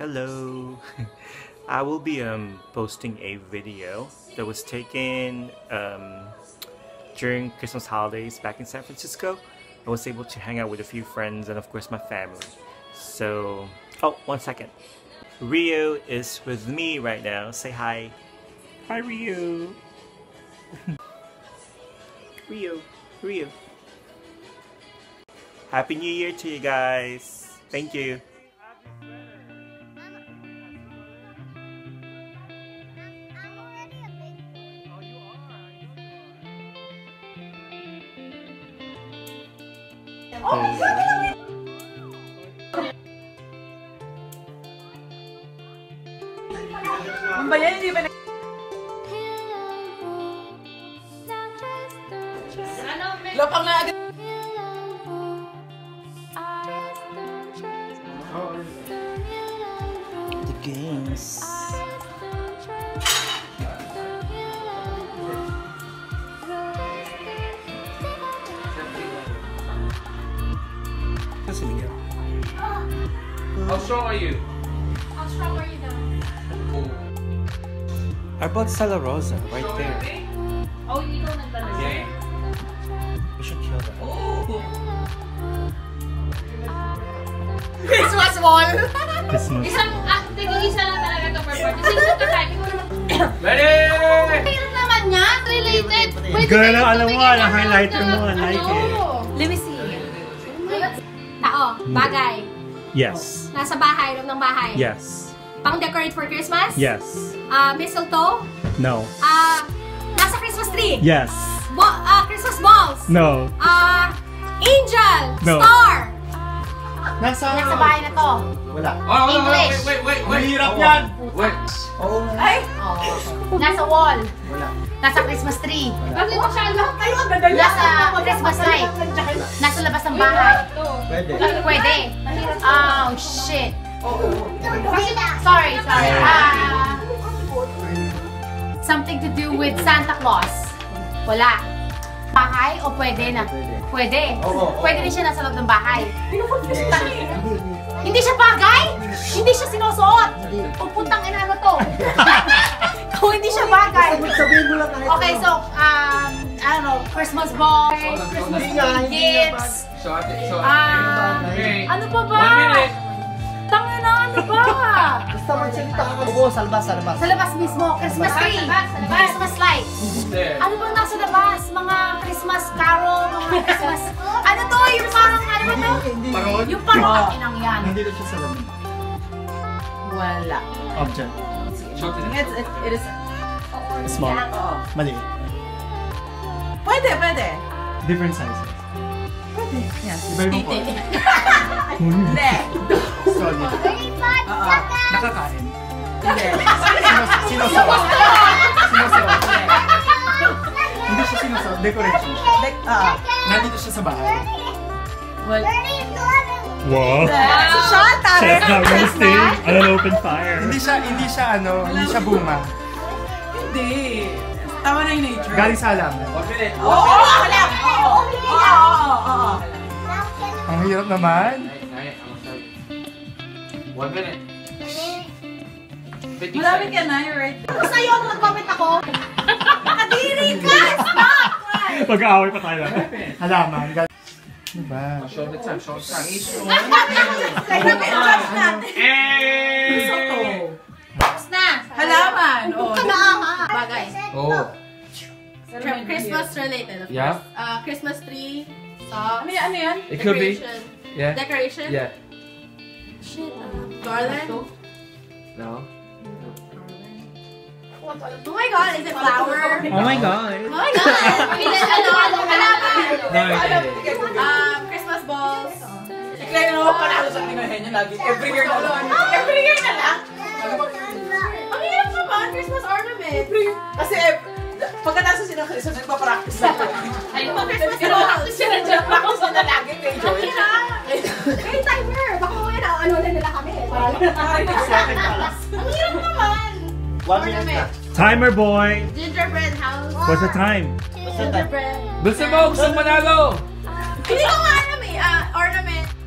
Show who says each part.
Speaker 1: Hello. I will be posting a video that was taken during Christmas holidays back in San Francisco. I was able to hang out with a few friends and of course my family. So, oh, 1 second. Rio is with me right now. Say hi. Hi, Rio. Rio. Happy New Year to you guys. Thank you.
Speaker 2: Ang bayan, hindi ba na... Lopang na agad.
Speaker 1: The games.
Speaker 3: How strong are you?
Speaker 4: How strong are you now?
Speaker 1: I bought Stella Rosa right there.
Speaker 4: Oh, you don't nagdala.
Speaker 3: Yeah.
Speaker 1: We should kill that.
Speaker 2: Christmas wall!
Speaker 1: Christmas.
Speaker 4: Tig-isa lang talaga ito per part. Kasi ito type ko naman.
Speaker 3: Ready!
Speaker 4: Mayroon naman yan, related.
Speaker 1: Girl, alam mo, na-highlighter mo, I like it.
Speaker 4: Let me see. Tao, bagay.
Speaker 1: Yes.
Speaker 4: Nasa bahay, loob ng bahay.
Speaker 1: Yes.
Speaker 4: Pang-decorate for Christmas?
Speaker 1: Yes.
Speaker 4: Mistletoe?
Speaker 1: No.
Speaker 4: Nasa Christmas tree?
Speaker 1: Yes.
Speaker 4: Christmas balls?
Speaker 1: No.
Speaker 4: Angel?
Speaker 1: No.
Speaker 4: Star?
Speaker 2: Nasa
Speaker 4: bahay na to.
Speaker 2: Wala.
Speaker 4: English.
Speaker 3: Wait.
Speaker 2: Mahirap yan!
Speaker 3: Wait.
Speaker 2: Ay!
Speaker 4: Nasa wall?
Speaker 2: Wala.
Speaker 4: Nasa Christmas tree?
Speaker 2: Bakit ito siya lang? Tayo ang dadala.
Speaker 4: Nasa Christmas light? Nasa labas ng bahay?
Speaker 2: Pwede.
Speaker 4: Pwede. Oh, shit. Sorry. Something to do with Santa Claus? Wala. Bahay o pwede na? Pwede. Pwede rin siya nasa loob ng bahay. Hindi siya bagay? Hindi siya sinusuot? Pupuntang ina ano to? Kung hindi siya bagay. Okay, so, I don't know, Christmas ball, Christmas gifts. Ano pa ba?
Speaker 3: 1 minute.
Speaker 4: Tanga na, ano ba?
Speaker 2: Basta magsalita ka buo, sa labas.
Speaker 4: Sa labas mismo, Christmas tree, Christmas lights. Ano ba nasa labas? Mga Christmas carol, mga Christmas... Ano to? Yung parang, ano ba to?
Speaker 3: Parang?
Speaker 4: Yung parang inang yan.
Speaker 2: Hindi na siya sa lamin.
Speaker 5: Wala.
Speaker 1: Object.
Speaker 5: It is...
Speaker 1: Small. Mali.
Speaker 5: Pwede.
Speaker 1: Different sizes.
Speaker 5: Pwede. Yes.
Speaker 1: Iba-iba po.
Speaker 5: Hindi.
Speaker 1: Solid. Nakakain.
Speaker 5: Hindi.
Speaker 1: Sinusuot. Hindi siya sinusuot. Decoration siya. Nandito siya sa bahay.
Speaker 5: Well,
Speaker 1: Wow.
Speaker 5: shot, tare.
Speaker 1: Chef's not roasting on an open fire.
Speaker 2: Hindi siya bunga.
Speaker 5: Hindi. Tama na yung nature.
Speaker 2: Galing sa alam.
Speaker 3: 1 minute.
Speaker 5: Oo.
Speaker 2: Ang hirap naman.
Speaker 3: 1 minute.
Speaker 5: Malapit ka na, you're right.
Speaker 4: Basta yun, nag-comment ako. Nakadiri ka! Stop!
Speaker 1: Pag-aaway pa tayo.
Speaker 2: Halaman. Diba?
Speaker 3: Show the time.
Speaker 5: Grabe yung judge natin.
Speaker 3: Hey!
Speaker 4: Tapos na.
Speaker 5: Halaman.
Speaker 4: Bagay.
Speaker 3: Oh.
Speaker 4: Christmas related, of
Speaker 3: Yeah.
Speaker 4: course. Christmas tree, socks,
Speaker 5: Ano yan?
Speaker 3: It could be.
Speaker 4: decoration.
Speaker 3: Yeah.
Speaker 4: Decoration?
Speaker 3: Yeah.
Speaker 4: Shit, garland?
Speaker 3: No.
Speaker 4: Oh my god, is it flower?
Speaker 1: Oh my god.
Speaker 4: Oh my god! Halaman! Christmas balls.
Speaker 5: Si Klai na naman panalo sa tinahin niya lagi. Every year na lang.
Speaker 4: Ang hirap naman, Christmas ornament.
Speaker 5: Kasi pagkatapos siya ng Christmas, nagpa-practice na ito.
Speaker 4: Ayun pa, Christmas balls.
Speaker 5: Practice na lagi kay
Speaker 4: Ang
Speaker 5: Joy.
Speaker 4: hirap! May timer! Baka mo yun, ano na nila kami. Ang hirap naman!
Speaker 2: 1 minute na.
Speaker 1: Timer boy.
Speaker 4: Gingerbread house.
Speaker 1: What's the time?
Speaker 4: Gingerbread.
Speaker 3: Gusto mo manalo!
Speaker 4: Hindi ko nga alam eh. Ornament.